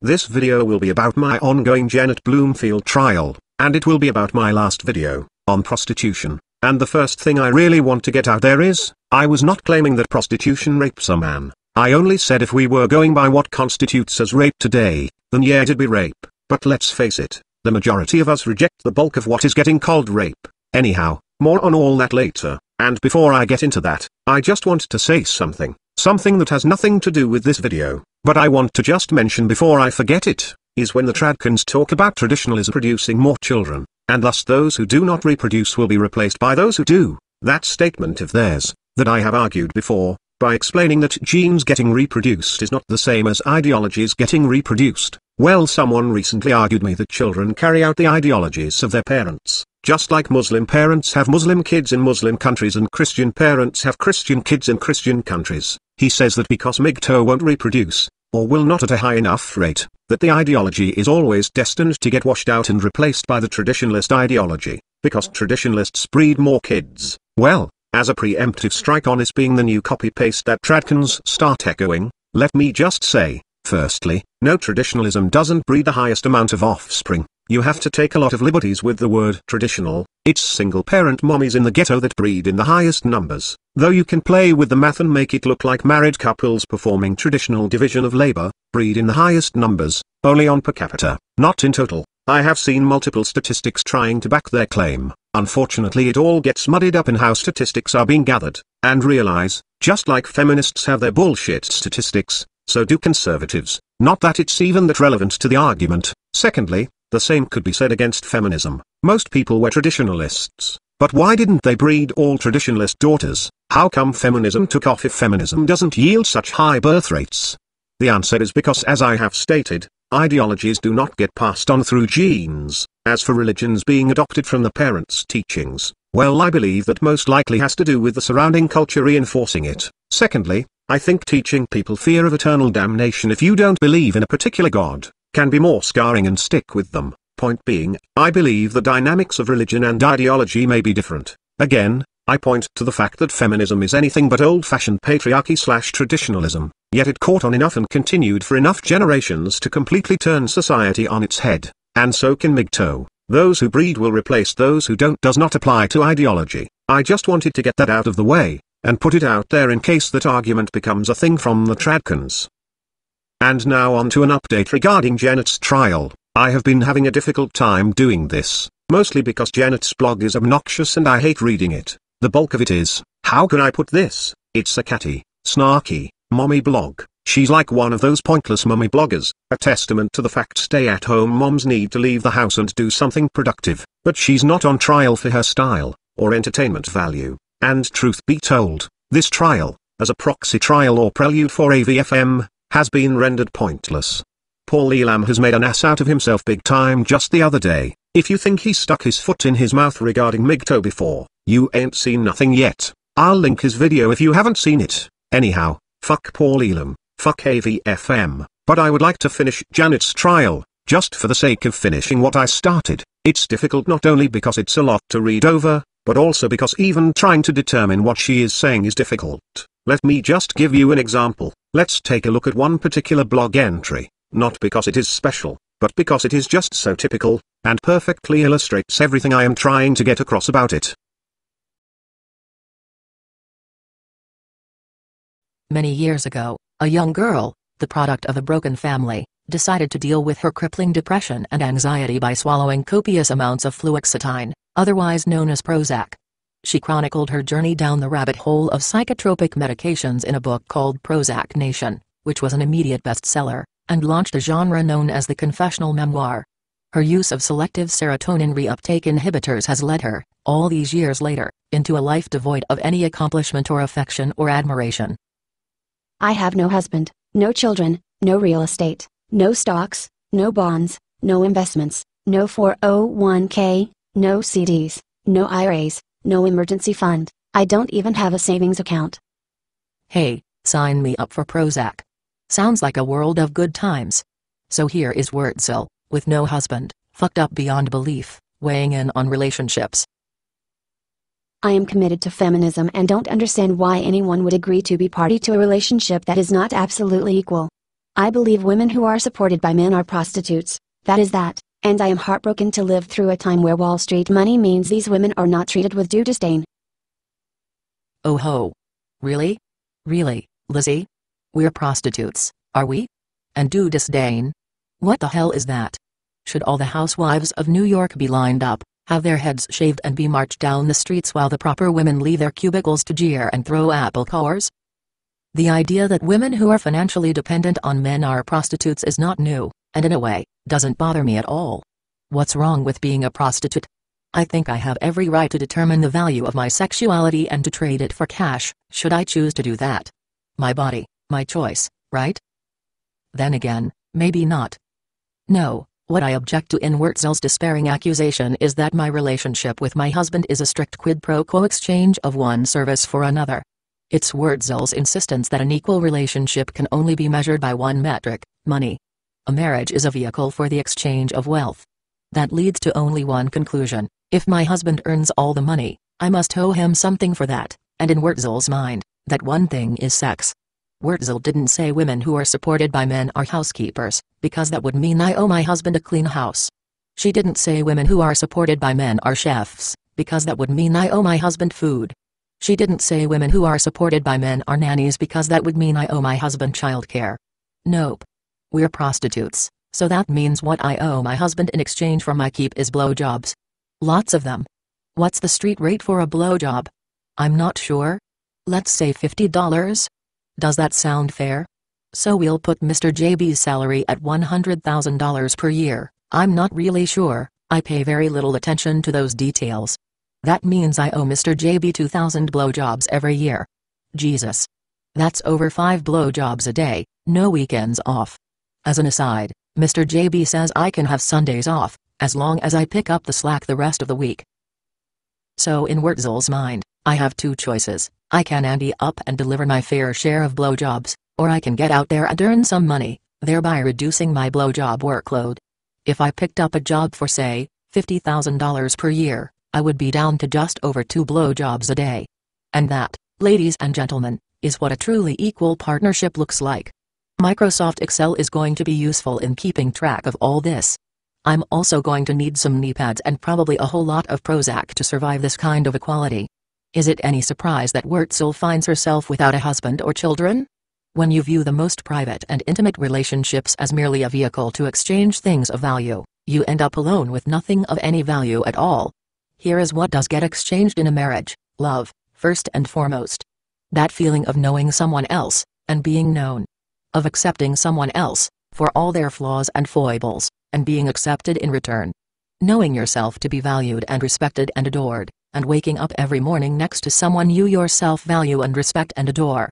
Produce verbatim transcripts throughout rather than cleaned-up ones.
This video will be about my ongoing Janet Bloomfield trial, and it will be about my last video, on prostitution. And the first thing I really want to get out there is, I was not claiming that prostitution rapes a man. I only said if we were going by what constitutes as rape today, then yeah, it'd be rape. But let's face it, the majority of us reject the bulk of what is getting called rape. Anyhow, more on all that later. And before I get into that, I just want to say something, something that has nothing to do with this video, but I want to just mention before I forget it, is when the tradcans talk about traditionalism producing more children, and thus those who do not reproduce will be replaced by those who do. That statement of theirs, that I have argued before, by explaining that genes getting reproduced is not the same as ideologies getting reproduced. Well, someone recently argued me that children carry out the ideologies of their parents, just like Muslim parents have Muslim kids in Muslim countries and Christian parents have Christian kids in Christian countries. He says that because MGTOW won't reproduce, or will not at a high enough rate, that the ideology is always destined to get washed out and replaced by the traditionalist ideology, because traditionalists breed more kids. Well, as a preemptive strike on this being the new copy-paste that tradcans start echoing, let me just say, firstly, no, traditionalism doesn't breed the highest amount of offspring. You have to take a lot of liberties with the word traditional. It's single-parent mommies in the ghetto that breed in the highest numbers, though you can play with the math and make it look like married couples performing traditional division of labor, breed in the highest numbers, only on per capita, not in total. I have seen multiple statistics trying to back their claim. Unfortunately, it all gets muddied up in how statistics are being gathered, and realize, just like feminists have their bullshit statistics, so do conservatives. Not that it's even that relevant to the argument. Secondly, the same could be said against feminism. Most people were traditionalists, but why didn't they breed all traditionalist daughters? How come feminism took off if feminism doesn't yield such high birth rates? The answer is because, as I have stated, ideologies do not get passed on through genes. As for religions being adopted from the parents' teachings, well, I believe that most likely has to do with the surrounding culture reinforcing it. Secondly, I think teaching people fear of eternal damnation if you don't believe in a particular god, can be more scarring and stick with them. Point being, I believe the dynamics of religion and ideology may be different. Again, I point to the fact that feminism is anything but old-fashioned patriarchy slash traditionalism, yet it caught on enough and continued for enough generations to completely turn society on its head, and so can MGTOW. Those who breed will replace those who don't does not apply to ideology. I just wanted to get that out of the way, and put it out there in case that argument becomes a thing from the tradcans. And now on to an update regarding Janet's trial. I have been having a difficult time doing this, mostly because Janet's blog is obnoxious and I hate reading it. The bulk of it is, how can I put this? It's a catty, snarky, mommy blog. She's like one of those pointless mommy bloggers, a testament to the fact stay-at-home moms need to leave the house and do something productive. But she's not on trial for her style, or entertainment value. And truth be told, this trial, as a proxy trial or prelude for A V F M, has been rendered pointless. Paul Elam has made an ass out of himself big time just the other day. If you think he stuck his foot in his mouth regarding MGTOW before, you ain't seen nothing yet. I'll link his video if you haven't seen it. Anyhow, fuck Paul Elam, fuck A V F M, but I would like to finish Janet's trial, just for the sake of finishing what I started. It's difficult not only because it's a lot to read over, but also because even trying to determine what she is saying is difficult. Let me just give you an example. Let's take a look at one particular blog entry, not because it is special, but because it is just so typical, and perfectly illustrates everything I am trying to get across about it. Many years ago, a young girl, the product of a broken family, decided to deal with her crippling depression and anxiety by swallowing copious amounts of fluoxetine, otherwise known as Prozac. She chronicled her journey down the rabbit hole of psychotropic medications in a book called Prozac Nation, which was an immediate bestseller, and launched a genre known as the confessional memoir. Her use of selective serotonin reuptake inhibitors has led her, all these years later, into a life devoid of any accomplishment or affection or admiration. I have no husband, no children, no real estate, no stocks, no bonds, no investments, no four oh one k, no C Ds, no I R As, no emergency fund. I don't even have a savings account. Hey, sign me up for Prozac. Sounds like a world of good times. So here is Wurtzel, with no husband, fucked up beyond belief, weighing in on relationships. I am committed to feminism and don't understand why anyone would agree to be party to a relationship that is not absolutely equal. I believe women who are supported by men are prostitutes. That is that, and I am heartbroken to live through a time where Wall Street money means these women are not treated with due disdain. Oh ho. Really? Really, Lizzie? We're prostitutes, are we? And due disdain? What the hell is that? Should all the housewives of New York be lined up, have their heads shaved and be marched down the streets while the proper women leave their cubicles to jeer and throw apple cores? The idea that women who are financially dependent on men are prostitutes is not new, and in a way, doesn't bother me at all. What's wrong with being a prostitute? I think I have every right to determine the value of my sexuality and to trade it for cash, should I choose to do that. My body, my choice, right? Then again, maybe not. No, what I object to in Wurtzel's despairing accusation is that my relationship with my husband is a strict quid pro quo exchange of one service for another. It's Wurtzel's insistence that an equal relationship can only be measured by one metric, money. A marriage is a vehicle for the exchange of wealth. That leads to only one conclusion: if my husband earns all the money, I must owe him something for that, and in Wurtzel's mind, that one thing is sex. Wurtzel didn't say women who are supported by men are housekeepers, because that would mean I owe my husband a clean house. She didn't say women who are supported by men are chefs, because that would mean I owe my husband food. She didn't say women who are supported by men are nannies because that would mean I owe my husband childcare. Nope. We're prostitutes, so that means what I owe my husband in exchange for my keep is blowjobs. Lots of them. What's the street rate for a blowjob? I'm not sure. Let's say fifty dollars? Does that sound fair? So we'll put Mister J B's salary at one hundred thousand dollars per year. I'm not really sure, I pay very little attention to those details. That means I owe Mister J B two thousand blowjobs every year. Jesus. That's over five blowjobs a day, no weekends off. As an aside, Mister J B says I can have Sundays off, as long as I pick up the slack the rest of the week. So in Wurtzel's mind, I have two choices: I can ante up and deliver my fair share of blowjobs, or I can get out there and earn some money, thereby reducing my blowjob workload. If I picked up a job for say, fifty thousand dollars per year, I would be down to just over two blowjobs a day. And that, ladies and gentlemen, is what a truly equal partnership looks like. Microsoft Excel is going to be useful in keeping track of all this. I'm also going to need some knee pads and probably a whole lot of Prozac to survive this kind of equality. Is it any surprise that Wurtzel finds herself without a husband or children? When you view the most private and intimate relationships as merely a vehicle to exchange things of value, you end up alone with nothing of any value at all. Here is what does get exchanged in a marriage: love, first and foremost. That feeling of knowing someone else, and being known. Of accepting someone else, for all their flaws and foibles, and being accepted in return. Knowing yourself to be valued and respected and adored, and waking up every morning next to someone you yourself value and respect and adore.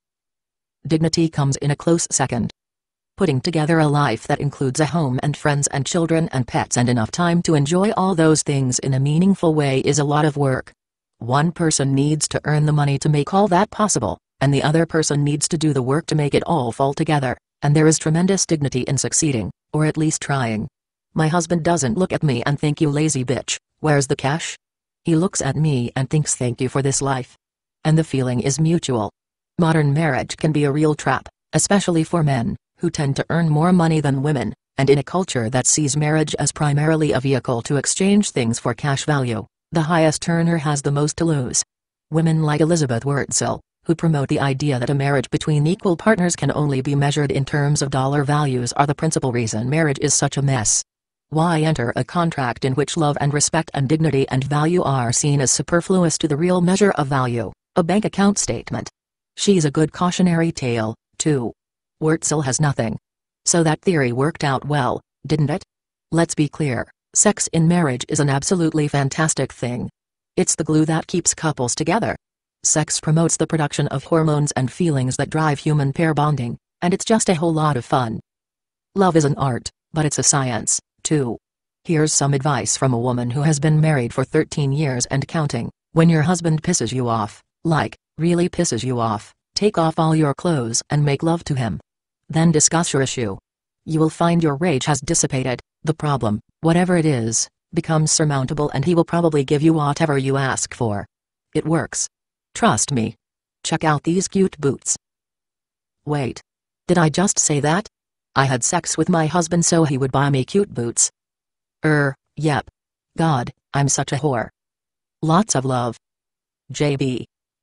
Dignity comes in a close second. Putting together a life that includes a home and friends and children and pets and enough time to enjoy all those things in a meaningful way is a lot of work. One person needs to earn the money to make all that possible, and the other person needs to do the work to make it all fall together, and there is tremendous dignity in succeeding, or at least trying. My husband doesn't look at me and think, "You lazy bitch, where's the cash?" He looks at me and thinks, "Thank you for this life." And the feeling is mutual. Modern marriage can be a real trap, especially for men, who tend to earn more money than women, and in a culture that sees marriage as primarily a vehicle to exchange things for cash value, the highest earner has the most to lose. Women like Elizabeth Wurtzel, who promote the idea that a marriage between equal partners can only be measured in terms of dollar values, are the principal reason marriage is such a mess. Why enter a contract in which love and respect and dignity and value are seen as superfluous to the real measure of value, a bank account statement? She's a good cautionary tale, too. Wurtzel has nothing. So that theory worked out well, didn't it? Let's be clear, sex in marriage is an absolutely fantastic thing. It's the glue that keeps couples together. Sex promotes the production of hormones and feelings that drive human pair bonding, and it's just a whole lot of fun. Love is an art, but it's a science, too. Here's some advice from a woman who has been married for thirteen years and counting. When your husband pisses you off, like, really pisses you off, take off all your clothes and make love to him. Then discuss your issue. You will find your rage has dissipated, the problem, whatever it is, becomes surmountable, and he will probably give you whatever you ask for. It works. Trust me. Check out these cute boots. Wait. Did I just say that? I had sex with my husband so he would buy me cute boots. Er, yep. God, I'm such a whore. Lots of love. J B.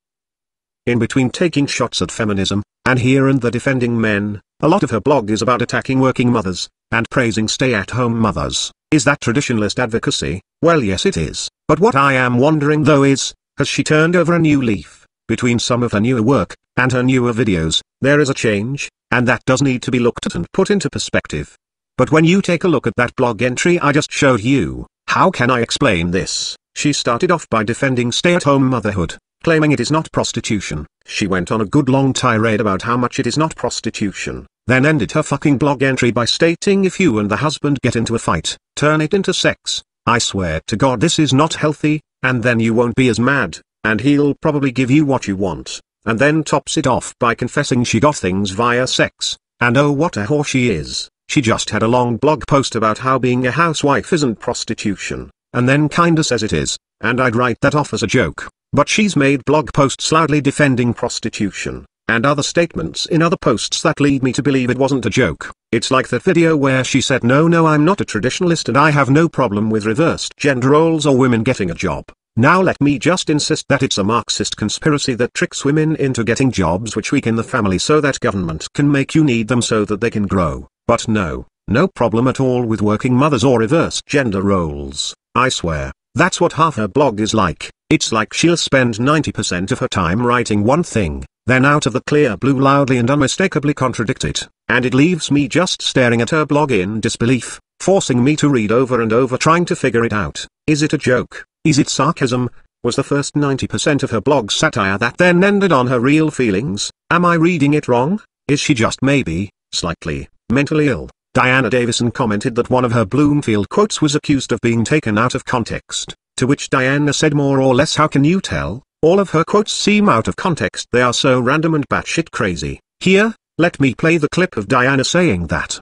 In between taking shots at feminism, and here and there defending men, a lot of her blog is about attacking working mothers, and praising stay-at-home mothers. Is that traditionalist advocacy? Well, yes it is. But what I am wondering though is, has she turned over a new leaf? Between some of her newer work, and her newer videos, there is a change, and that does need to be looked at and put into perspective. But when you take a look at that blog entry I just showed you, how can I explain this? She started off by defending stay-at-home motherhood, claiming it is not prostitution. She went on a good long tirade about how much it is not prostitution, then ended her fucking blog entry by stating if you and the husband get into a fight, turn it into sex. I swear to God this is not healthy, and then you won't be as mad, and he'll probably give you what you want, and then tops it off by confessing she got things via sex, and oh what a whore she is. She just had a long blog post about how being a housewife isn't prostitution, and then kinda says it is, and I'd write that off as a joke. But she's made blog posts loudly defending prostitution, and other statements in other posts that lead me to believe it wasn't a joke. It's like that video where she said no no I'm not a traditionalist and I have no problem with reversed gender roles or women getting a job. Now let me just insist that it's a Marxist conspiracy that tricks women into getting jobs which weaken the family so that government can make you need them so that they can grow. But no, no problem at all with working mothers or reversed gender roles. I swear, that's what half her blog is like. It's like she'll spend ninety percent of her time writing one thing, then out of the clear blue loudly and unmistakably contradict it, and it leaves me just staring at her blog in disbelief, forcing me to read over and over trying to figure it out. Is it a joke? Is it sarcasm? Was the first ninety percent of her blog satire that then ended on her real feelings? Am I reading it wrong? Is she just maybe, slightly, mentally ill? Diana Davison commented that one of her Bloomfield quotes was accused of being taken out of context, to which Diana said more or less how can you tell? All of her quotes seem out of context, they are so random and batshit crazy. Here, let me play the clip of Diana saying that.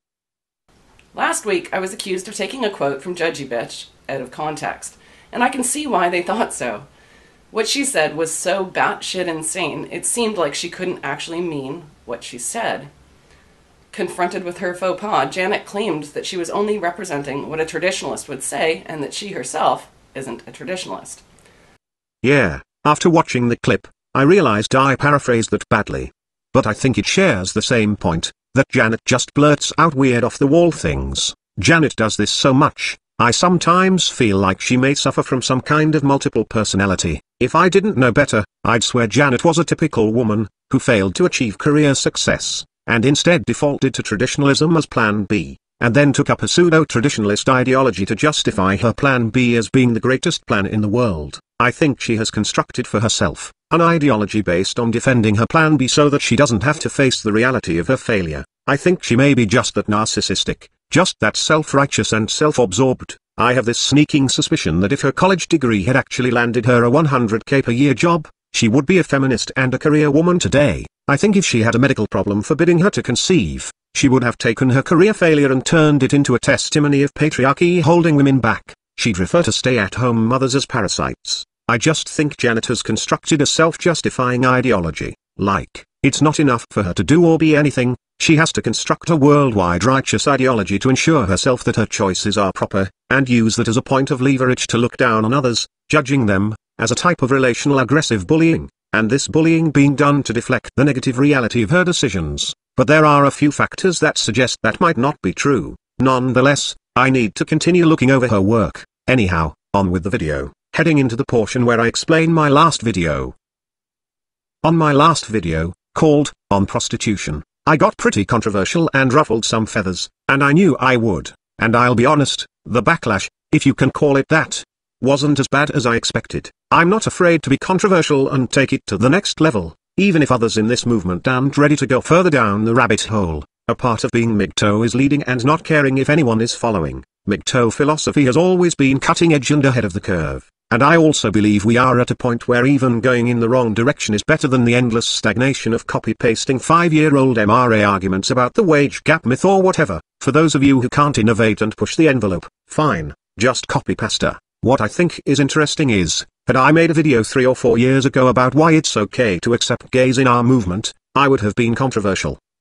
Last week I was accused of taking a quote from Judgy Bitch out of context, and I can see why they thought so. What she said was so batshit insane, it seemed like she couldn't actually mean what she said. Confronted with her faux pas, Janet claimed that she was only representing what a traditionalist would say and that she herself isn't a traditionalist. Yeah, after watching the clip, I realized I paraphrased that badly. But I think it shares the same point, that Janet just blurts out weird off-the-wall things. Janet does this so much, I sometimes feel like she may suffer from some kind of multiple personality. If I didn't know better, I'd swear Janet was a typical woman, who failed to achieve career success, and instead defaulted to traditionalism as plan B, and then took up a pseudo-traditionalist ideology to justify her plan B as being the greatest plan in the world. I think she has constructed for herself an ideology based on defending her plan B so that she doesn't have to face the reality of her failure. I think she may be just that narcissistic, just that self-righteous and self-absorbed. I have this sneaking suspicion that if her college degree had actually landed her a one hundred K per year job, she would be a feminist and a career woman today. I think if she had a medical problem forbidding her to conceive, she would have taken her career failure and turned it into a testimony of patriarchy holding women back. She'd refer to stay-at-home mothers as parasites. I just think Janet has constructed a self-justifying ideology. Like, it's not enough for her to do or be anything, she has to construct a worldwide righteous ideology to ensure herself that her choices are proper, and use that as a point of leverage to look down on others, judging them, as a type of relational aggressive bullying, and this bullying being done to deflect the negative reality of her decisions. But there are a few factors that suggest that might not be true. Nonetheless, I need to continue looking over her work. Anyhow, on with the video, heading into the portion where I explain my last video. On my last video, called, On Prostitution, I got pretty controversial and ruffled some feathers, and I knew I would, and I'll be honest, the backlash, if you can call it that, wasn't as bad as I expected. I'm not afraid to be controversial and take it to the next level, even if others in this movement aren't ready to go further down the rabbit hole. A part of being M G T O is leading and not caring if anyone is following. M G T O philosophy has always been cutting edge and ahead of the curve, and I also believe we are at a point where even going in the wrong direction is better than the endless stagnation of copy-pasting five-year-old M R A arguments about the wage gap myth or whatever. For those of you who can't innovate and push the envelope, fine, just copy-pasta. What I think is interesting is, had I made a video three or four years ago about why it's okay to accept gays in our movement, I would have been controversial.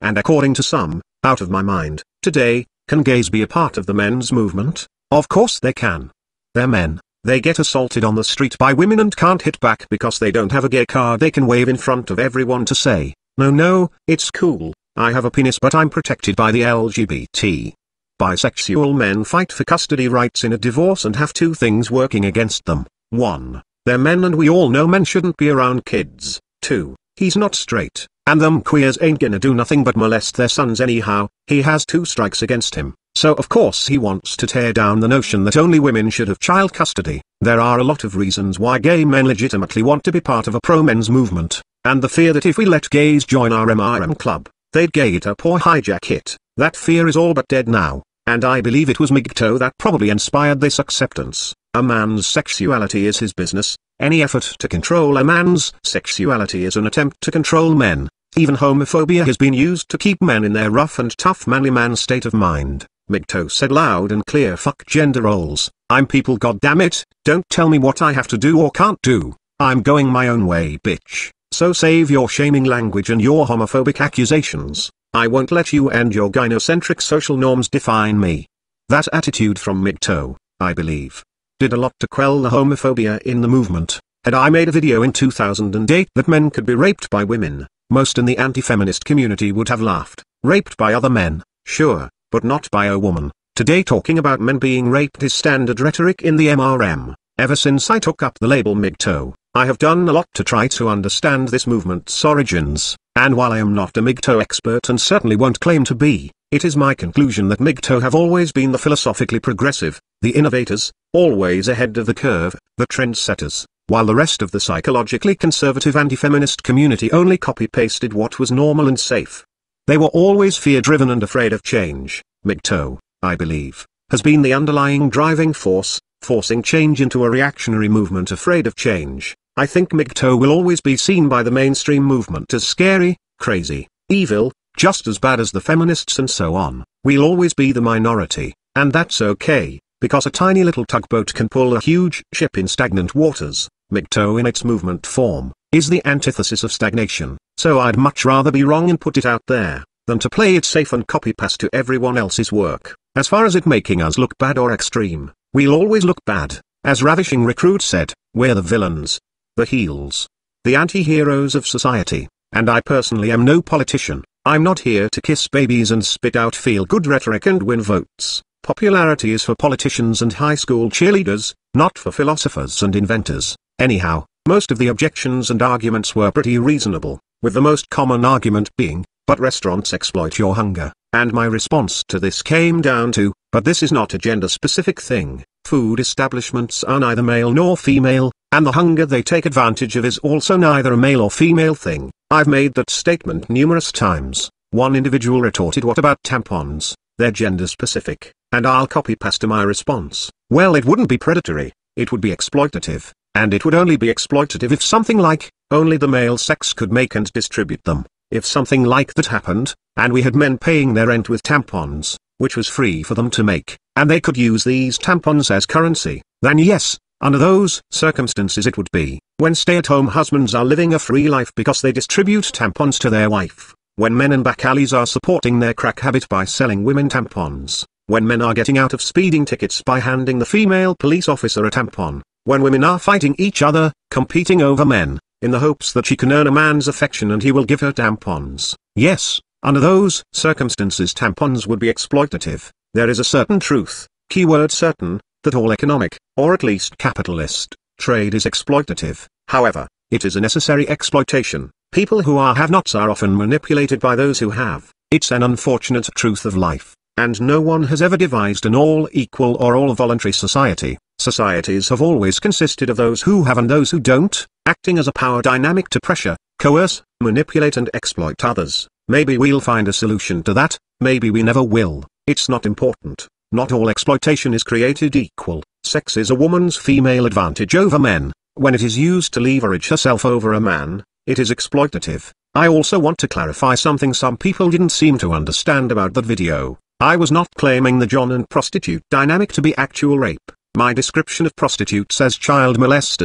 and according to some, out of my mind. Today, can gays be a part of the men's movement? Of course they can. They're men. They get assaulted on the street by women and can't hit back because they don't have a gay card they can wave in front of everyone to say, no no, it's cool, I have a penis but I'm protected by the L G B T. Bisexual men fight for custody rights in a divorce and have two things working against them. one. They're men and we all know men shouldn't be around kids. two. He's not straight, and them queers ain't gonna do nothing but molest their sons anyhow. He has two strikes against him, so of course he wants to tear down the notion that only women should have child custody. There are a lot of reasons why gay men legitimately want to be part of a pro-men's movement, and the fear that if we let gays join our M R M club, they'd gay it up or hijack it. That fear is all but dead now, and I believe it was MGTOW that probably inspired this acceptance. A man's sexuality is his business. Any effort to control a man's sexuality is an attempt to control men. Even homophobia has been used to keep men in their rough and tough manly man state of mind. MGTOW said loud and clear, fuck gender roles. I'm people, goddammit. Don't tell me what I have to do or can't do. I'm going my own way, bitch. So save your shaming language and your homophobic accusations. I won't let you and your gynocentric social norms define me. That attitude from MGTOW, I believe, did a lot to quell the homophobia in the movement. Had I made a video in two thousand eight that men could be raped by women, most in the anti-feminist community would have laughed. Raped by other men, sure, but not by a woman. Today talking about men being raped is standard rhetoric in the M R M. Ever since I took up the label MGTOW, I have done a lot to try to understand this movement's origins, and while I am not a MGTOW expert and certainly won't claim to be, it is my conclusion that MGTOW have always been the philosophically progressive, the innovators, always ahead of the curve, the trendsetters, while the rest of the psychologically conservative anti-feminist community only copy-pasted what was normal and safe. They were always fear-driven and afraid of change. MGTOW, I believe, has been the underlying driving force, forcing change into a reactionary movement afraid of change. I think MGTOW will always be seen by the mainstream movement as scary, crazy, evil, just as bad as the feminists and so on. We'll always be the minority, and that's okay, because a tiny little tugboat can pull a huge ship in stagnant waters. MGTOW in its movement form, is the antithesis of stagnation, so I'd much rather be wrong and put it out there, than to play it safe and copy-paste to everyone else's work. As far as it making us look bad or extreme, we'll always look bad. As Ravishing Recruit said, we're the villains, the heels, the anti-heroes of society, and I personally am no politician. I'm not here to kiss babies and spit out feel-good rhetoric and win votes. Popularity is for politicians and high school cheerleaders, not for philosophers and inventors. Anyhow, most of the objections and arguments were pretty reasonable, with the most common argument being, but restaurants exploit your hunger, and my response to this came down to, but this is not a gender-specific thing. Food establishments are neither male nor female, and the hunger they take advantage of is also neither a male or female thing. I've made that statement numerous times. One individual retorted, what about tampons? They're gender-specific, and I'll copy-paste my response. Well, it wouldn't be predatory, it would be exploitative. And it would only be exploitative if something like, only the male sex could make and distribute them. If something like that happened, and we had men paying their rent with tampons, which was free for them to make, and they could use these tampons as currency, then yes, under those circumstances it would be. When stay-at-home husbands are living a free life because they distribute tampons to their wife. When men in back alleys are supporting their crack habit by selling women tampons. When men are getting out of speeding tickets by handing the female police officer a tampon. When women are fighting each other, competing over men, in the hopes that she can earn a man's affection and he will give her tampons. Yes, under those circumstances tampons would be exploitative. There is a certain truth, keyword certain, that all economic, or at least capitalist, trade is exploitative. However, it is a necessary exploitation. People who are have-nots are often manipulated by those who have. It's an unfortunate truth of life, and no one has ever devised an all-equal or all-voluntary society. Societies have always consisted of those who have and those who don't, acting as a power dynamic to pressure, coerce, manipulate and exploit others. Maybe we'll find a solution to that, maybe we never will. It's not important. Not all exploitation is created equal. Sex is a woman's female advantage over men. When it is used to leverage herself over a man, it is exploitative. I also want to clarify something some people didn't seem to understand about that video. I was not claiming the John and prostitute dynamic to be actual rape. My description of prostitutes as child molesters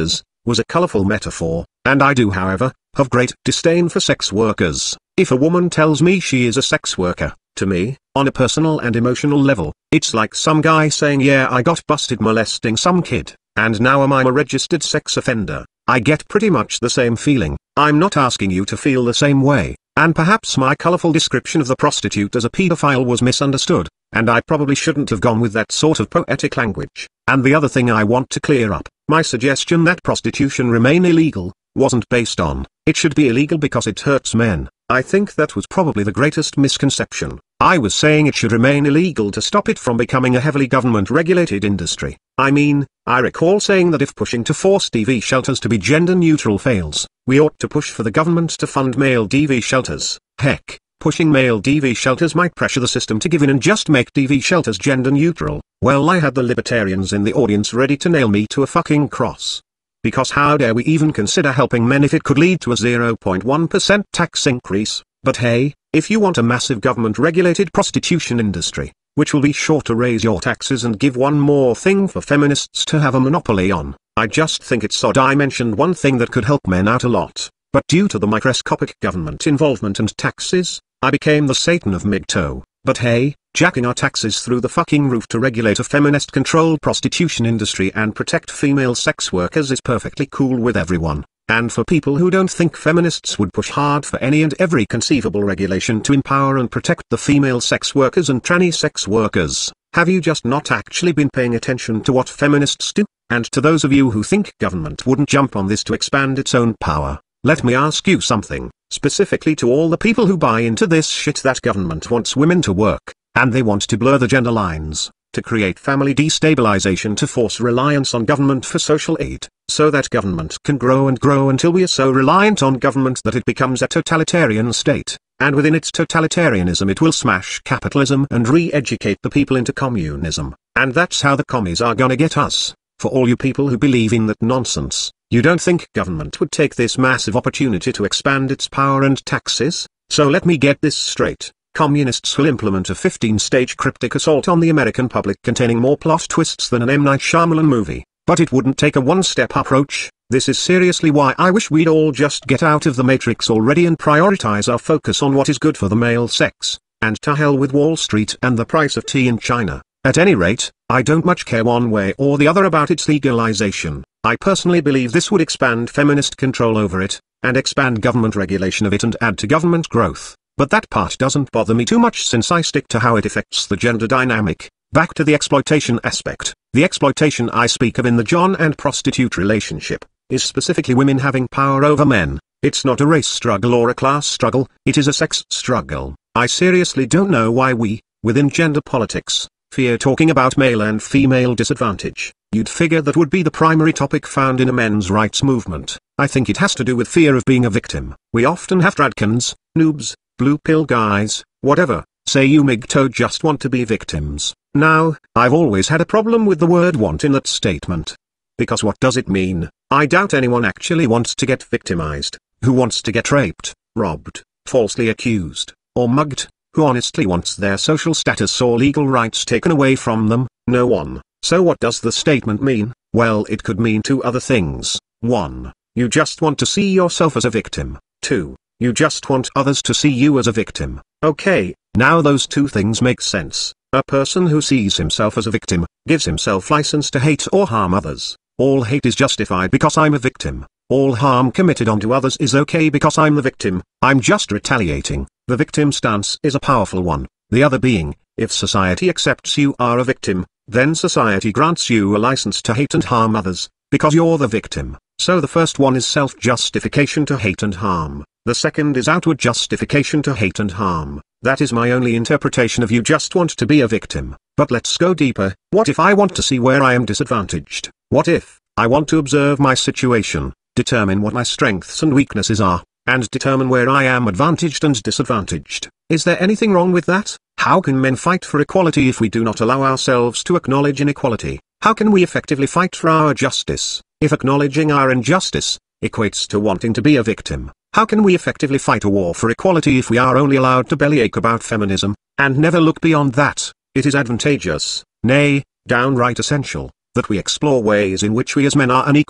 was a colorful metaphor, and I do, however, have great disdain for sex workers. If a woman tells me she is a sex worker, to me, on a personal and emotional level, it's like some guy saying, yeah, I got busted molesting some kid, and now I'm a registered sex offender. I get pretty much the same feeling. I'm not asking you to feel the same way, and perhaps my colorful description of the prostitute as a pedophile was misunderstood, and I probably shouldn't have gone with that sort of poetic language. And the other thing I want to clear up, my suggestion that prostitution remain illegal, wasn't based on, it should be illegal because it hurts men. I think that was probably the greatest misconception. I was saying it should remain illegal to stop it from becoming a heavily government-regulated industry. I mean, I recall saying that if pushing to force D V shelters to be gender-neutral fails, we ought to push for the government to fund male D V shelters. Heck, pushing male D V shelters might pressure the system to give in and just make D V shelters gender-neutral. Well, I had the libertarians in the audience ready to nail me to a fucking cross. Because how dare we even consider helping men if it could lead to a zero point one percent tax increase? But hey, if you want a massive government-regulated prostitution industry, which will be sure to raise your taxes and give one more thing for feminists to have a monopoly on, I just think it's odd I mentioned one thing that could help men out a lot, but due to the microscopic government involvement and taxes, I became the Satan of M G T O. But hey, jacking our taxes through the fucking roof to regulate a feminist-controlled prostitution industry and protect female sex workers is perfectly cool with everyone. And for people who don't think feminists would push hard for any and every conceivable regulation to empower and protect the female sex workers and tranny sex workers, have you just not actually been paying attention to what feminists do? And to those of you who think government wouldn't jump on this to expand its own power, let me ask you something, specifically to all the people who buy into this shit that government wants women to work, and they want to blur the gender lines, to create family destabilization to force reliance on government for social aid, so that government can grow and grow until we are so reliant on government that it becomes a totalitarian state, and within its totalitarianism it will smash capitalism and re-educate the people into communism, and that's how the commies are gonna get us. For all you people who believe in that nonsense, you don't think government would take this massive opportunity to expand its power and taxes? So let me get this straight. Communists will implement a fifteen-stage cryptic assault on the American public containing more plot twists than an M. Night Shyamalan movie, but it wouldn't take a one-step approach. This is seriously why I wish we'd all just get out of the matrix already and prioritize our focus on what is good for the male sex, and to hell with Wall Street and the price of tea in China. At any rate, I don't much care one way or the other about its legalization. I personally believe this would expand feminist control over it, and expand government regulation of it and add to government growth. But that part doesn't bother me too much since I stick to how it affects the gender dynamic. Back to the exploitation aspect. The exploitation I speak of in the John and prostitute relationship, is specifically women having power over men. It's not a race struggle or a class struggle, it is a sex struggle. I seriously don't know why we, within gender politics, fear talking about male and female disadvantage. You'd figure that would be the primary topic found in a men's rights movement. I think it has to do with fear of being a victim. We often have tradcans, noobs, blue pill guys, whatever, say you M G T O just want to be victims. Now, I've always had a problem with the word want in that statement. Because what does it mean? I doubt anyone actually wants to get victimized. Who wants to get raped, robbed, falsely accused, or mugged? Who honestly wants their social status or legal rights taken away from them? No one. So what does the statement mean? Well, it could mean two other things. one. You just want to see yourself as a victim. two. You just want others to see you as a victim. Okay, now those two things make sense. A person who sees himself as a victim, gives himself license to hate or harm others. All hate is justified because I'm a victim. All harm committed onto others is okay because I'm the victim. I'm just retaliating. The victim stance is a powerful one. The other being, if society accepts you are a victim, then society grants you a license to hate and harm others, because you're the victim. So the first one is self-justification to hate and harm. The second is outward justification to hate and harm. That is my only interpretation of you just want to be a victim. But let's go deeper. What if I want to see where I am disadvantaged? What if I want to observe my situation, determine what my strengths and weaknesses are, and determine where I am advantaged and disadvantaged? Is there anything wrong with that? How can men fight for equality if we do not allow ourselves to acknowledge inequality? How can we effectively fight for our justice, if acknowledging our injustice equates to wanting to be a victim? How can we effectively fight a war for equality if we are only allowed to bellyache about feminism, and never look beyond that? It is advantageous, nay, downright essential, that we explore ways in which we as men are unequal,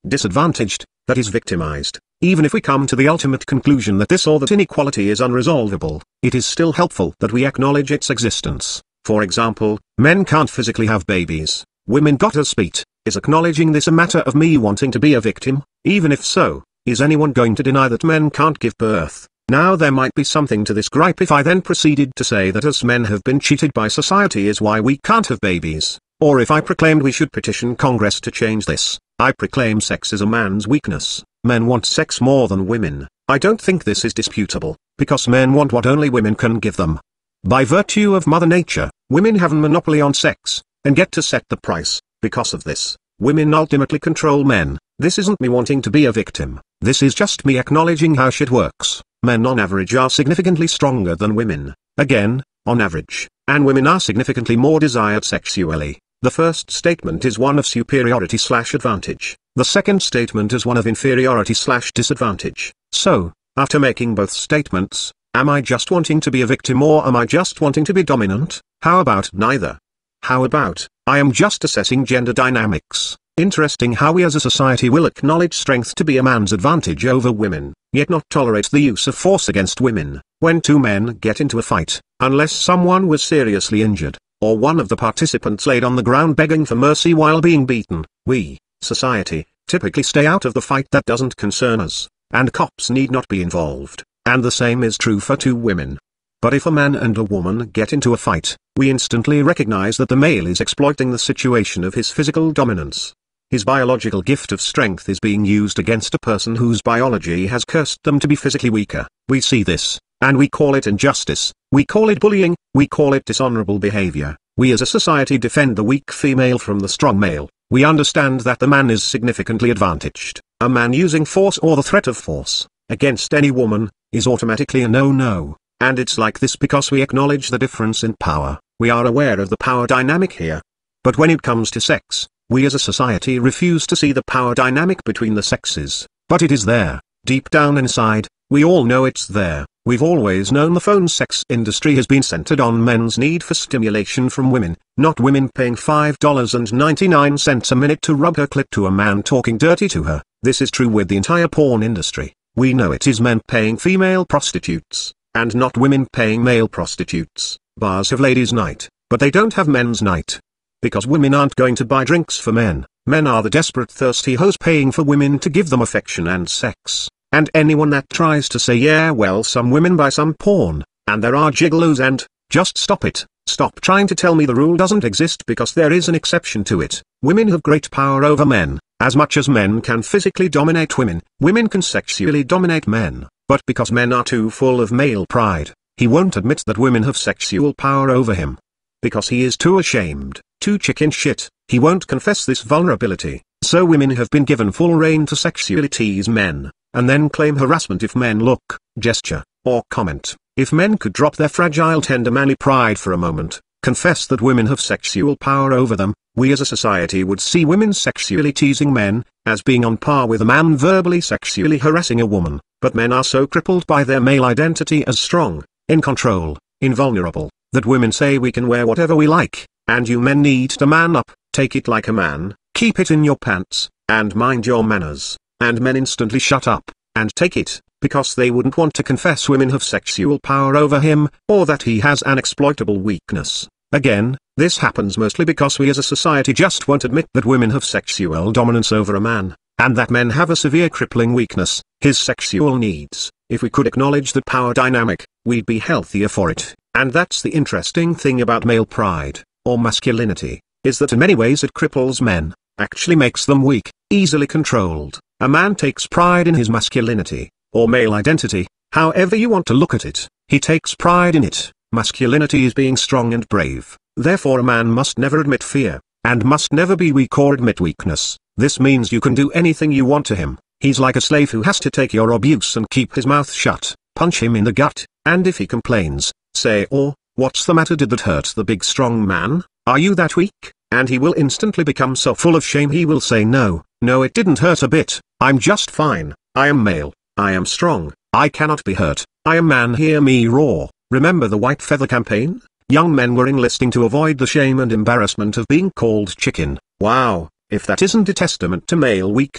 disadvantaged, that is victimized. Even if we come to the ultimate conclusion that this or that inequality is unresolvable, it is still helpful that we acknowledge its existence. For example, men can't physically have babies, women got a speed. Is acknowledging this a matter of me wanting to be a victim? Even if so, is anyone going to deny that men can't give birth? Now there might be something to this gripe if I then proceeded to say that us men have been cheated by society is why we can't have babies. Or if I proclaimed we should petition Congress to change this. I proclaim sex is a man's weakness. Men want sex more than women. I don't think this is disputable, because men want what only women can give them. By virtue of Mother Nature, women have a monopoly on sex, and get to set the price. Because of this, women ultimately control men. This isn't me wanting to be a victim. This is just me acknowledging how shit works. Men on average are significantly stronger than women. Again, on average. And women are significantly more desired sexually. The first statement is one of superiority slash advantage. The second statement is one of inferiority slash disadvantage. So, after making both statements, am I just wanting to be a victim or am I just wanting to be dominant? How about neither? How about, I am just assessing gender dynamics. Interesting how we as a society will acknowledge strength to be a man's advantage over women, yet not tolerate the use of force against women. When two men get into a fight, unless someone was seriously injured, or one of the participants laid on the ground begging for mercy while being beaten, we, society, typically stay out of the fight that doesn't concern us, and cops need not be involved, and the same is true for two women. But if a man and a woman get into a fight, we instantly recognize that the male is exploiting the situation of his physical dominance. His biological gift of strength is being used against a person whose biology has cursed them to be physically weaker. We see this, and we call it injustice, we call it bullying, we call it dishonorable behavior. We as a society defend the weak female from the strong male. We understand that the man is significantly advantaged. A man using force or the threat of force, against any woman, is automatically a no-no. And it's like this because we acknowledge the difference in power. We are aware of the power dynamic here. But when it comes to sex, we as a society refuse to see the power dynamic between the sexes. But it is there, deep down inside, we all know it's there. We've always known the phone sex industry has been centered on men's need for stimulation from women, not women paying five dollars and ninety-nine cents a minute to rub her clit to a man talking dirty to her. This is true with the entire porn industry. We know it is men paying female prostitutes, and not women paying male prostitutes. Bars have ladies' night, but they don't have men's night. Because women aren't going to buy drinks for men. Men are the desperate thirsty hoes paying for women to give them affection and sex. And anyone that tries to say yeah well some women buy some porn, and there are gigolos and, just stop it. Stop trying to tell me the rule doesn't exist because there is an exception to it. Women have great power over men. As much as men can physically dominate women, women can sexually dominate men. But because men are too full of male pride, he won't admit that women have sexual power over him. Because he is too ashamed, too chicken shit, he won't confess this vulnerability. So women have been given full reign to sexually tease men, and then claim harassment if men look, gesture, or comment. If men could drop their fragile tender manly pride for a moment, confess that women have sexual power over them, we as a society would see women sexually teasing men, as being on par with a man verbally sexually harassing a woman. But men are so crippled by their male identity as strong, in control, invulnerable, that women say we can wear whatever we like, and you men need to man up, take it like a man, keep it in your pants, and mind your manners, and men instantly shut up, and take it, because they wouldn't want to confess women have sexual power over him, or that he has an exploitable weakness. Again, this happens mostly because we as a society just won't admit that women have sexual dominance over a man, and that men have a severe crippling weakness, his sexual needs. If we could acknowledge that power dynamic, we'd be healthier for it. And that's the interesting thing about male pride, or masculinity, is that in many ways it cripples men, actually makes them weak, easily controlled. A man takes pride in his masculinity, or male identity, however you want to look at it, he takes pride in it. Masculinity is being strong and brave, therefore a man must never admit fear, and must never be weak or admit weakness. This means you can do anything you want to him. He's like a slave who has to take your abuse and keep his mouth shut, punch him in the gut, and if he complains, say oh, what's the matter, did that hurt the big strong man, are you that weak? And he will instantly become so full of shame he will say no, no it didn't hurt a bit, I'm just fine, I am male, I am strong, I cannot be hurt, I am man, hear me roar. Remember the white feather campaign? Young men were enlisting to avoid the shame and embarrassment of being called chicken. Wow, if that isn't a testament to male weakness,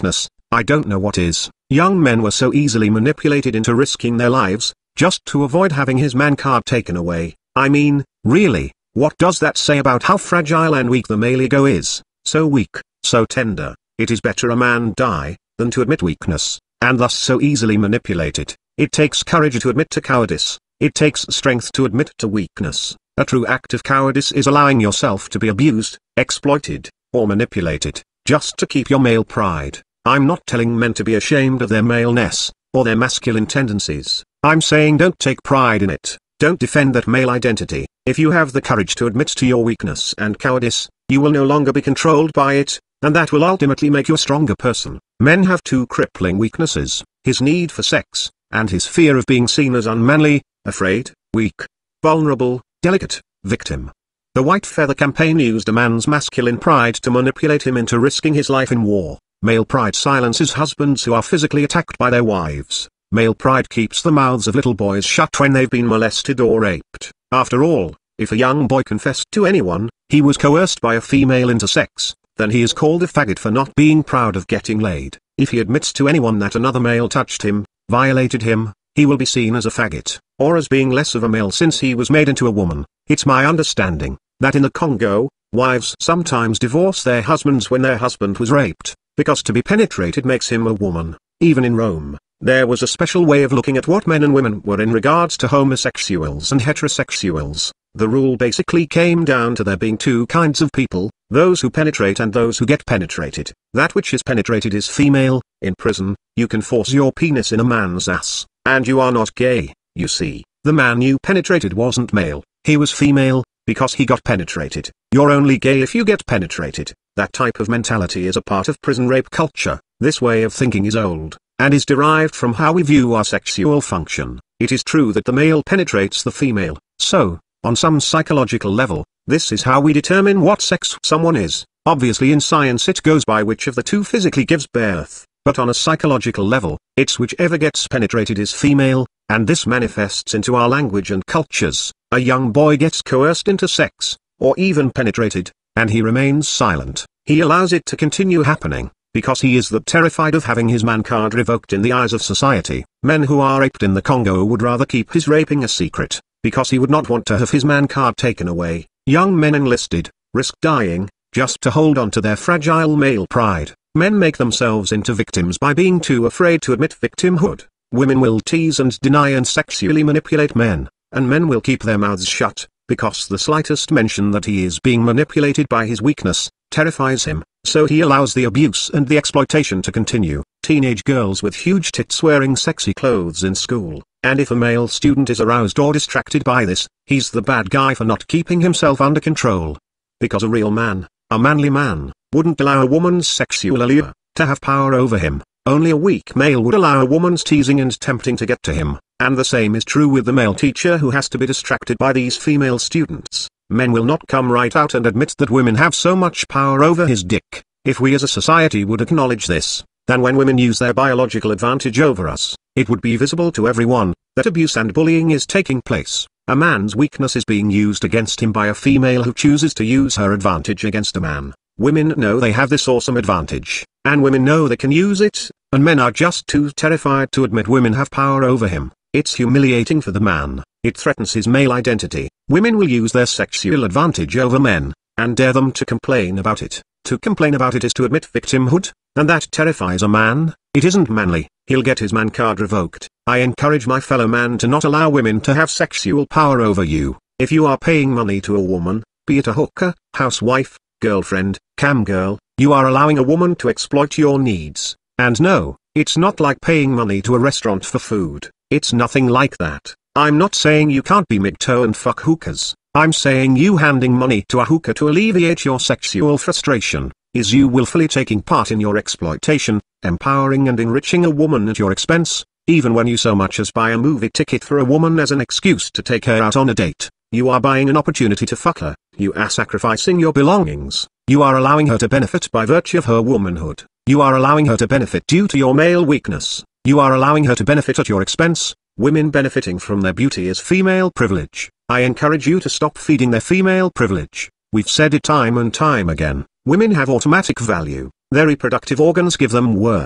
I don't know what is. Young men were so easily manipulated into risking their lives, just to avoid having his man card taken away. I mean, really, what does that say about how fragile and weak the male ego is? So weak, so tender. It is better a man die, than to admit weakness, and thus so easily manipulate it. It takes courage to admit to cowardice. It takes strength to admit to weakness. A true act of cowardice is allowing yourself to be abused, exploited, or manipulated, just to keep your male pride. I'm not telling men to be ashamed of their maleness, or their masculine tendencies. I'm saying don't take pride in it. Don't defend that male identity. If you have the courage to admit to your weakness and cowardice, you will no longer be controlled by it, and that will ultimately make you a stronger person. Men have two crippling weaknesses: his need for sex, and his fear of being seen as unmanly, afraid, weak, vulnerable, delicate, victim. The White Feather Campaign used a man's masculine pride to manipulate him into risking his life in war. Male pride silences husbands who are physically attacked by their wives. Male pride keeps the mouths of little boys shut when they've been molested or raped. After all, if a young boy confessed to anyone, he was coerced by a female into sex, then he is called a faggot for not being proud of getting laid. If he admits to anyone that another male touched him, violated him, he will be seen as a faggot, or as being less of a male since he was made into a woman. It's my understanding that in the Congo, wives sometimes divorce their husbands when their husband was raped, because to be penetrated makes him a woman. Even in Rome, there was a special way of looking at what men and women were in regards to homosexuals and heterosexuals. The rule basically came down to there being two kinds of people, those who penetrate and those who get penetrated. That which is penetrated is female. In prison, you can force your penis in a man's ass, and you are not gay. You see, the man you penetrated wasn't male, he was female, because he got penetrated. You're only gay if you get penetrated. That type of mentality is a part of prison rape culture. This way of thinking is old, and is derived from how we view our sexual function. It is true that the male penetrates the female, so, on some psychological level, this is how we determine what sex someone is. Obviously in science it goes by which of the two physically gives birth, but on a psychological level, it's whichever gets penetrated is female, and this manifests into our language and cultures. A young boy gets coerced into sex, or even penetrated, and he remains silent. He allows it to continue happening, because he is that terrified of having his man card revoked in the eyes of society. Men who are raped in the Congo would rather keep his raping a secret, because he would not want to have his man card taken away. Young men enlisted, risk dying, just to hold on to their fragile male pride. Men make themselves into victims by being too afraid to admit victimhood. Women will tease and deny and sexually manipulate men, and men will keep their mouths shut, because the slightest mention that he is being manipulated by his weakness terrifies him, so he allows the abuse and the exploitation to continue. Teenage girls with huge tits wearing sexy clothes in school, and if a male student is aroused or distracted by this, he's the bad guy for not keeping himself under control. Because a real man, a manly man, wouldn't allow a woman's sexual allure to have power over him. Only a weak male would allow a woman's teasing and tempting to get to him, and the same is true with the male teacher who has to be distracted by these female students. Men will not come right out and admit that women have so much power over his dick. If we as a society would acknowledge this, then when women use their biological advantage over us, it would be visible to everyone that abuse and bullying is taking place. A man's weakness is being used against him by a female who chooses to use her advantage against a man. Women know they have this awesome advantage, and women know they can use it, and men are just too terrified to admit women have power over him. It's humiliating for the man, it threatens his male identity. Women will use their sexual advantage over men, and dare them to complain about it. To complain about it is to admit victimhood, and that terrifies a man. It isn't manly. He'll get his man card revoked. I encourage my fellow man to not allow women to have sexual power over you. If you are paying money to a woman, be it a hooker, housewife, girlfriend, cam girl, you are allowing a woman to exploit your needs. And no, it's not like paying money to a restaurant for food. It's nothing like that. I'm not saying you can't be MGTOW and fuck hookers. I'm saying you handing money to a hooker to alleviate your sexual frustration is you willfully taking part in your exploitation, empowering and enriching a woman at your expense. Even when you so much as buy a movie ticket for a woman as an excuse to take her out on a date, you are buying an opportunity to fuck her. You are sacrificing your belongings. You are allowing her to benefit by virtue of her womanhood. You are allowing her to benefit due to your male weakness. You are allowing her to benefit at your expense. Women benefiting from their beauty is female privilege. I encourage you to stop feeding their female privilege. We've said it time and time again. Women have automatic value. Their reproductive organs give them worth.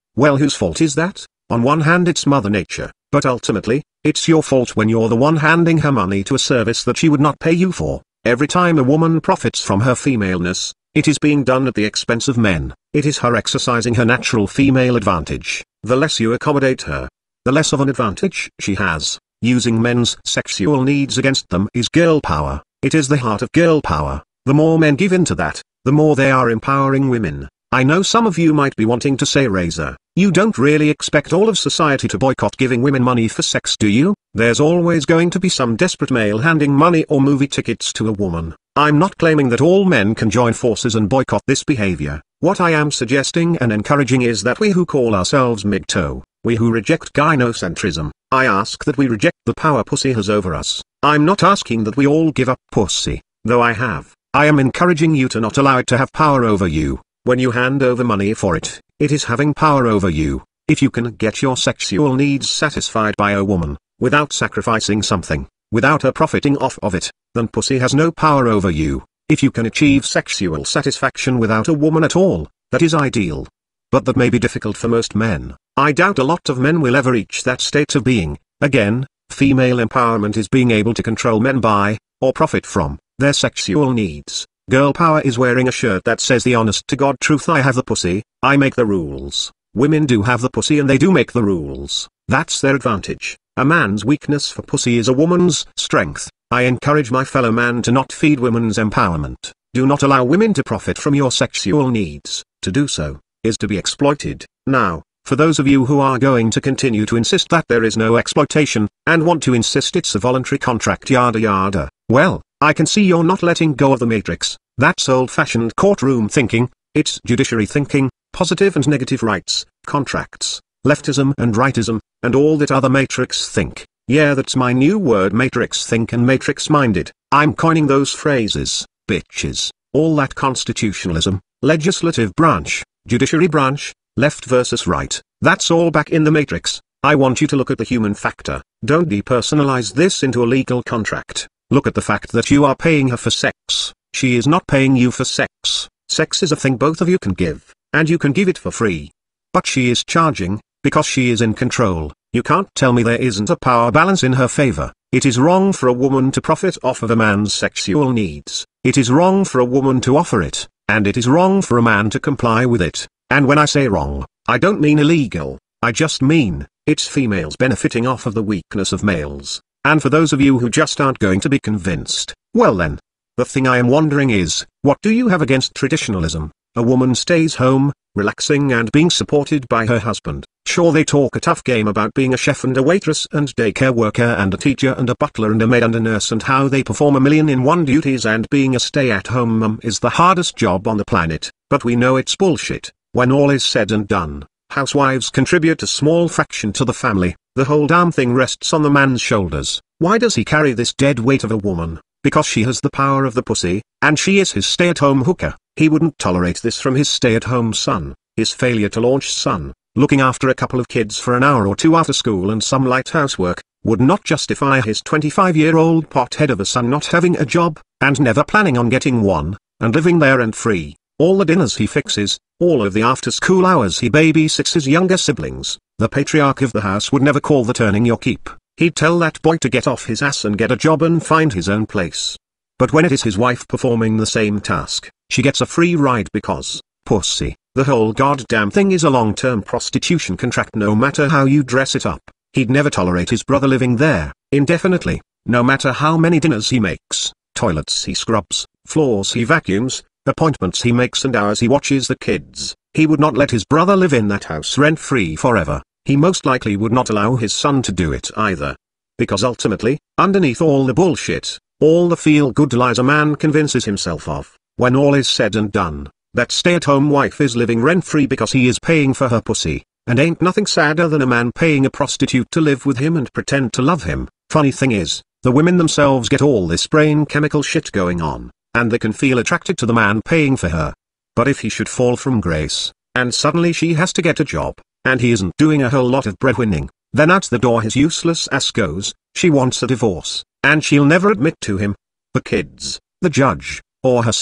Well, whose fault is that? On one hand it's Mother Nature, but ultimately, it's your fault when you're the one handing her money to a service that she would not pay you for. Every time a woman profits from her femaleness, it is being done at the expense of men. It is her exercising her natural female advantage. The less you accommodate her, the less of an advantage she has. Using men's sexual needs against them is girl power. It is the heart of girl power. The more men give in to that, the more they are empowering women. I know some of you might be wanting to say, Razor, you don't really expect all of society to boycott giving women money for sex, do you? There's always going to be some desperate male handing money or movie tickets to a woman. I'm not claiming that all men can join forces and boycott this behavior. What I am suggesting and encouraging is that we who call ourselves M G T O, we who reject gynocentrism, I ask that we reject the power pussy has over us. I'm not asking that we all give up pussy, though I have. I am encouraging you to not allow it to have power over you. When you hand over money for it, it is having power over you. If you can get your sexual needs satisfied by a woman, without sacrificing something, without her profiting off of it, then pussy has no power over you. If you can achieve sexual satisfaction without a woman at all, that is ideal. But that may be difficult for most men. I doubt a lot of men will ever reach that state of being. Again, female empowerment is being able to control men by, or profit from, their sexual needs. Girl power is wearing a shirt that says the honest to God truth: I have the pussy, I make the rules. Women do have the pussy and they do make the rules. That's their advantage. A man's weakness for pussy is a woman's strength. I encourage my fellow man to not feed women's empowerment. Do not allow women to profit from your sexual needs. To do so, is to be exploited. Now, for those of you who are going to continue to insist that there is no exploitation, and want to insist it's a voluntary contract yada yada, well, I can see you're not letting go of the matrix. That's old-fashioned courtroom thinking, it's judiciary thinking, positive and negative rights, contracts, leftism and rightism, and all that other matrix think. Yeah, that's my new word, matrix think and matrix-minded. I'm coining those phrases, bitches. All that constitutionalism, legislative branch, judiciary branch, left versus right, that's all back in the matrix. I want you to look at the human factor. Don't depersonalize this into a legal contract. Look at the fact that you are paying her for sex. She is not paying you for sex. Sex is a thing both of you can give, and you can give it for free. But she is charging, because she is in control. You can't tell me there isn't a power balance in her favor. It is wrong for a woman to profit off of a man's sexual needs. It is wrong for a woman to offer it, and it is wrong for a man to comply with it. And when I say wrong, I don't mean illegal, I just mean, it's females benefiting off of the weakness of males. And for those of you who just aren't going to be convinced, well then, the thing I am wondering is, what do you have against traditionalism? A woman stays home, relaxing and being supported by her husband. Sure, they talk a tough game about being a chef and a waitress and daycare worker and a teacher and a butler and a maid and a nurse and how they perform a million in one duties and being a stay-at-home mum is the hardest job on the planet, but we know it's bullshit. When all is said and done, housewives contribute a small fraction to the family. The whole damn thing rests on the man's shoulders. Why does he carry this dead weight of a woman? Because she has the power of the pussy, and she is his stay-at-home hooker. He wouldn't tolerate this from his stay-at-home son, his failure to launch son. Looking after a couple of kids for an hour or two after school and some light housework, would not justify his twenty-five-year-old pothead of a son not having a job, and never planning on getting one, and living there rent free. All the dinners he fixes, all of the after-school hours he babysits his younger siblings. The patriarch of the house would never call that earning your keep. He'd tell that boy to get off his ass and get a job and find his own place. But when it is his wife performing the same task, she gets a free ride because, pussy. The whole goddamn thing is a long-term prostitution contract no matter how you dress it up. He'd never tolerate his brother living there, indefinitely, no matter how many dinners he makes, toilets he scrubs, floors he vacuums, appointments he makes and hours he watches the kids. He would not let his brother live in that house rent-free forever. He most likely would not allow his son to do it either. Because ultimately, underneath all the bullshit, all the feel-good lies a man convinces himself of, when all is said and done, that stay-at-home wife is living rent-free because he is paying for her pussy, and ain't nothing sadder than a man paying a prostitute to live with him and pretend to love him. Funny thing is, the women themselves get all this brain chemical shit going on, and they can feel attracted to the man paying for her. But if he should fall from grace, and suddenly she has to get a job, and he isn't doing a whole lot of breadwinning, then out the door his useless ass goes. She wants a divorce, and she'll never admit to him, the kids, the judge, or herself.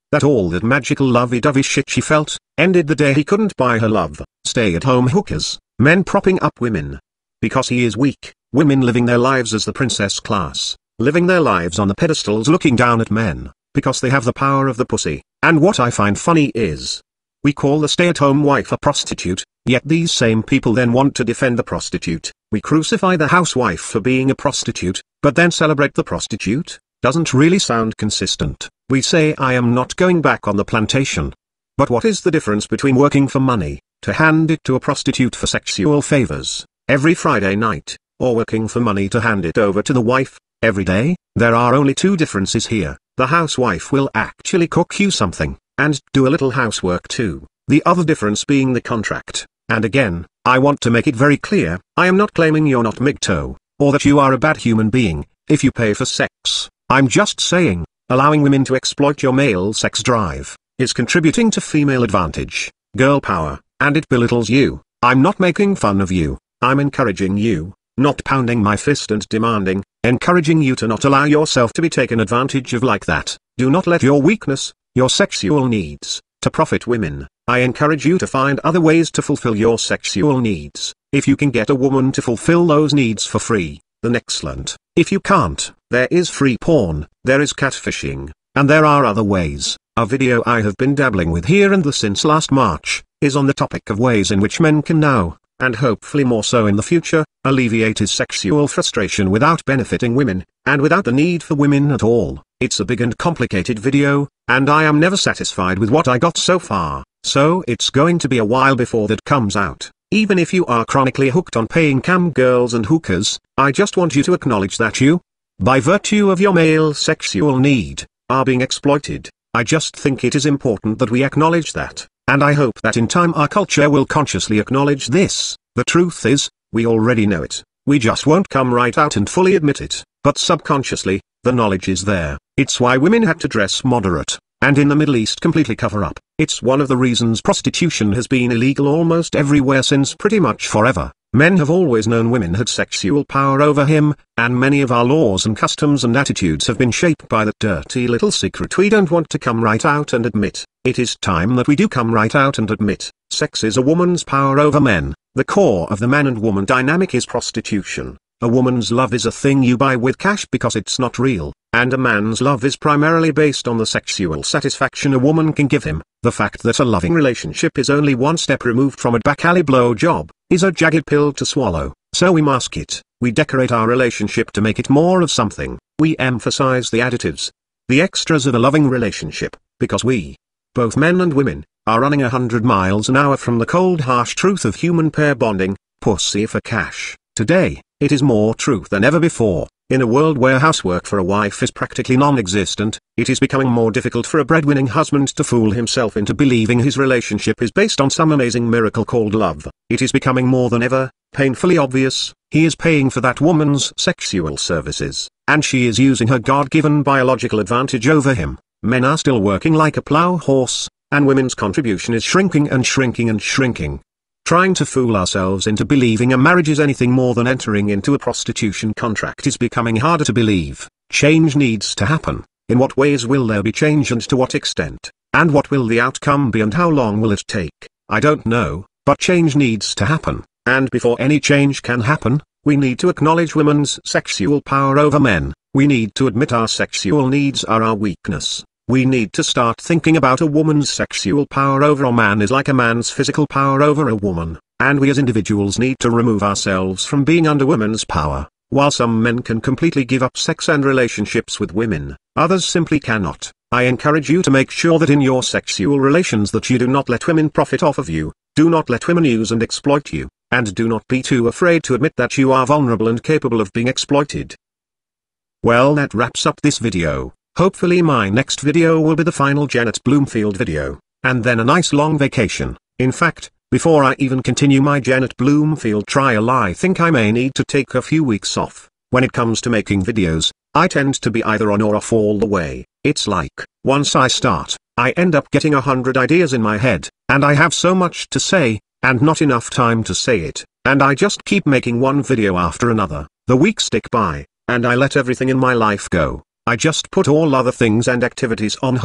that all that magical lovey-dovey shit she felt, ended the day he couldn't buy her love. Stay-at-home hookers, men propping up women. Because he is weak, women living their lives as the princess class, living their lives on the pedestals looking down at men, because they have the power of the pussy. And what I find funny is, we call the stay-at-home wife a prostitute, yet these same people then want to defend the prostitute. We crucify the housewife for being a prostitute, but then celebrate the prostitute? Doesn't really sound consistent. We say I am not going back on the plantation. But what is the difference between working for money, to hand it to a prostitute for sexual favors, every Friday night, or working for money to hand it over to the wife, every day? There are only two differences here. The housewife will actually cook you something, and do a little housework too. The other difference being the contract. And again, I want to make it very clear, I am not claiming you're not MGTOW, or that you are a bad human being, if you pay for sex. I'm just saying, allowing women to exploit your male sex drive, is contributing to female advantage, girl power, and it belittles you. I'm not making fun of you, I'm encouraging you, not pounding my fist and demanding, encouraging you to not allow yourself to be taken advantage of like that. Do not let your weakness, your sexual needs, to profit women. I encourage you to find other ways to fulfill your sexual needs. If you can get a woman to fulfill those needs for free, then excellent. If you can't, there is free porn, there is catfishing, and there are other ways. A video I have been dabbling with here and there since last March, is on the topic of ways in which men can now, and hopefully more so in the future, alleviate his sexual frustration without benefiting women, and without the need for women at all. It's a big and complicated video, and I am never satisfied with what I got so far, so it's going to be a while before that comes out. Even if you are chronically hooked on paying cam girls and hookers, I just want you to acknowledge that you, by virtue of your male sexual need, are being exploited. I just think it is important that we acknowledge that, and I hope that in time our culture will consciously acknowledge this. The truth is, we already know it, we just won't come right out and fully admit it, but subconsciously, the knowledge is there. It's why women have to dress moderate, and in the Middle East completely cover up. It's one of the reasons prostitution has been illegal almost everywhere since pretty much forever. Men have always known women had sexual power over him, and many of our laws and customs and attitudes have been shaped by that dirty little secret we don't want to come right out and admit. It is time that we do come right out and admit, sex is a woman's power over men. The core of the man and woman dynamic is prostitution. A woman's love is a thing you buy with cash because it's not real, and a man's love is primarily based on the sexual satisfaction a woman can give him. The fact that a loving relationship is only one step removed from a back alley blow job, is a jagged pill to swallow. So we mask it, we decorate our relationship to make it more of something, we emphasize the additives, the extras of a loving relationship, because we, both men and women, are running a hundred miles an hour from the cold harsh truth of human pair bonding, pussy for cash. Today, it is more true than ever before. In a world where housework for a wife is practically non-existent, it is becoming more difficult for a breadwinning husband to fool himself into believing his relationship is based on some amazing miracle called love. It is becoming more than ever, painfully obvious, he is paying for that woman's sexual services, and she is using her God-given biological advantage over him. Men are still working like a plow horse, and women's contribution is shrinking and shrinking and shrinking. Trying to fool ourselves into believing a marriage is anything more than entering into a prostitution contract is becoming harder to believe. Change needs to happen. In what ways will there be change and to what extent? And what will the outcome be and how long will it take? I don't know, but change needs to happen. And before any change can happen, we need to acknowledge women's sexual power over men. We need to admit our sexual needs are our weakness. We need to start thinking about a woman's sexual power over a man is like a man's physical power over a woman, and we as individuals need to remove ourselves from being under women's power. While some men can completely give up sex and relationships with women, others simply cannot. I encourage you to make sure that in your sexual relations that you do not let women profit off of you, do not let women use and exploit you, and do not be too afraid to admit that you are vulnerable and capable of being exploited. Well, that wraps up this video. Hopefully my next video will be the final Janet Bloomfield video, and then a nice long vacation. In fact, before I even continue my Janet Bloomfield trial I think I may need to take a few weeks off. When it comes to making videos, I tend to be either on or off all the way. It's like, once I start, I end up getting a hundred ideas in my head, and I have so much to say, and not enough time to say it, and I just keep making one video after another. The weeks stick by, and I let everything in my life go. I just put all other things and activities on hold.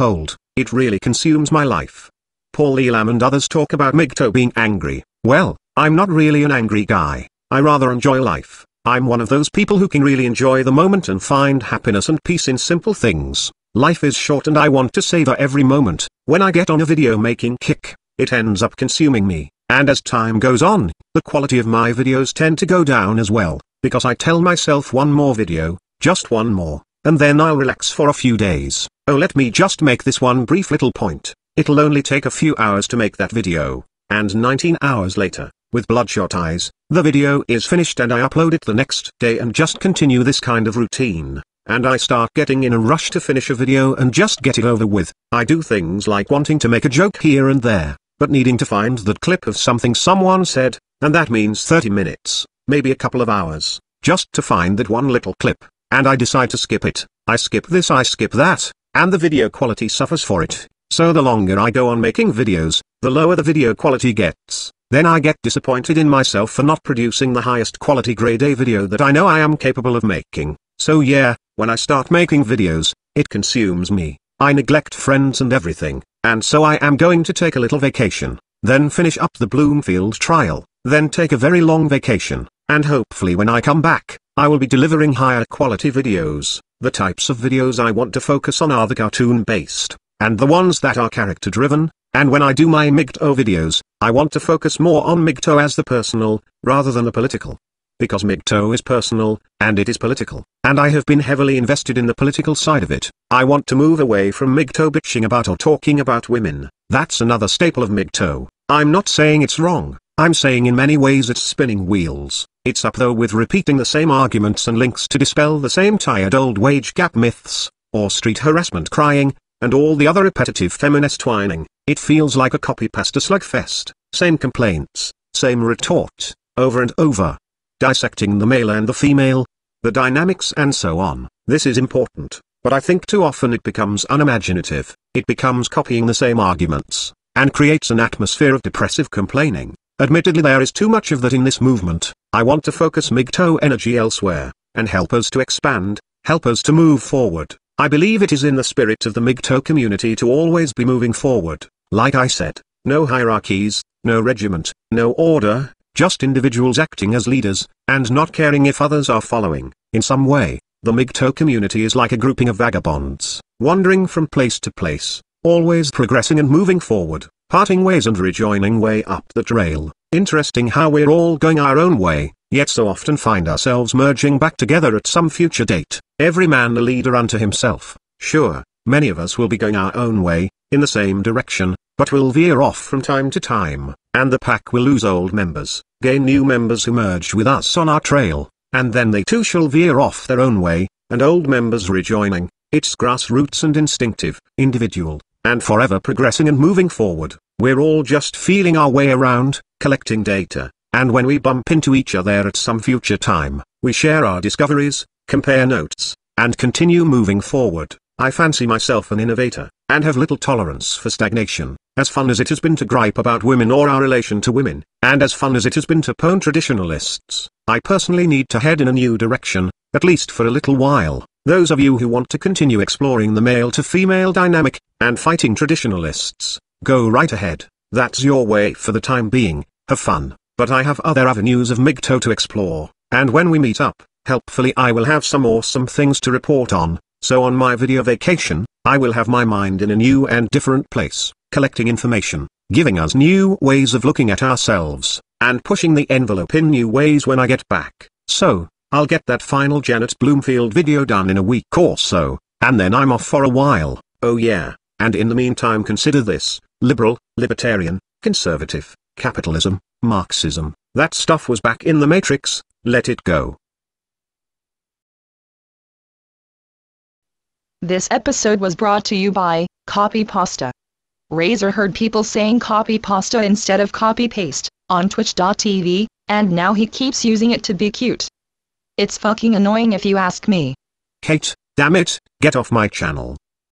It really consumes my life. Paul Elam and others talk about MGTOW being angry. Well, I'm not really an angry guy. I rather enjoy life. I'm one of those people who can really enjoy the moment and find happiness and peace in simple things. Life is short and I want to savor every moment. When I get on a video making kick, it ends up consuming me. And as time goes on, the quality of my videos tend to go down as well, because I tell myself one more video, just one more, and then I'll relax for a few days. Oh, let me just make this one brief little point. It'll only take a few hours to make that video, and nineteen hours later, with bloodshot eyes, the video is finished and I upload it the next day and just continue this kind of routine. And I start getting in a rush to finish a video and just get it over with. I do things like wanting to make a joke here and there, but needing to find that clip of something someone said, and that means thirty minutes, maybe a couple of hours, just to find that one little clip, and I decide to skip it. I skip this, I skip that, and the video quality suffers for it. So the longer I go on making videos, the lower the video quality gets. Then I get disappointed in myself for not producing the highest quality grade A video that I know I am capable of making. So yeah, when I start making videos, it consumes me. I neglect friends and everything, and so I am going to take a little vacation, then finish up the Bloomfield trial, then take a very long vacation, and hopefully when I come back, I will be delivering higher quality videos. The types of videos I want to focus on are the cartoon-based, and the ones that are character-driven, and when I do my MGTOW videos, I want to focus more on MGTOW as the personal, rather than the political. Because MGTOW is personal, and it is political, and I have been heavily invested in the political side of it. I want to move away from MGTOW bitching about or talking about women. That's another staple of MGTOW. I'm not saying it's wrong, I'm saying in many ways it's spinning wheels. It's up though with repeating the same arguments and links to dispel the same tired old wage gap myths, or street harassment crying, and all the other repetitive feminist whining. It feels like a copy-paste slugfest, same complaints, same retort, over and over. Dissecting the male and the female, the dynamics and so on. This is important, but I think too often it becomes unimaginative. It becomes copying the same arguments, and creates an atmosphere of depressive complaining. Admittedly there is too much of that in this movement. I want to focus MGTOW energy elsewhere, and help us to expand, help us to move forward. I believe it is in the spirit of the MGTOW community to always be moving forward. Like I said, no hierarchies, no regiment, no order, just individuals acting as leaders, and not caring if others are following. In some way, the MGTOW community is like a grouping of vagabonds, wandering from place to place, always progressing and moving forward, parting ways and rejoining way up the trail. Interesting how we're all going our own way, yet so often find ourselves merging back together at some future date. Every man a leader unto himself. Sure, many of us will be going our own way, in the same direction, but will veer off from time to time, and the pack will lose old members, gain new members who merge with us on our trail, and then they too shall veer off their own way, and old members rejoining. It's grassroots and instinctive, individual, and forever progressing and moving forward. We're all just feeling our way around, collecting data, and when we bump into each other at some future time, we share our discoveries, compare notes, and continue moving forward. I fancy myself an innovator, and have little tolerance for stagnation. As fun as it has been to gripe about women or our relation to women, and as fun as it has been to pwn traditionalists, I personally need to head in a new direction, at least for a little while. Those of you who want to continue exploring the male-to-female dynamic, and fighting traditionalists, go right ahead. That's your way for the time being. Have fun. But I have other avenues of MGTOW to explore, and when we meet up, helpfully I will have some awesome things to report on. So on my video vacation, I will have my mind in a new and different place, collecting information, giving us new ways of looking at ourselves, and pushing the envelope in new ways when I get back. So, I'll get that final Janet Bloomfield video done in a week or so, and then I'm off for a while. Oh yeah, and in the meantime consider this: liberal, libertarian, conservative, capitalism, Marxism. That stuff was back in the Matrix, let it go. This episode was brought to you by Copy Pasta. Razor heard people saying copy pasta instead of copy paste on twitch dot t v, and now he keeps using it to be cute. It's fucking annoying if you ask me. Kate, damn it, get off my channel.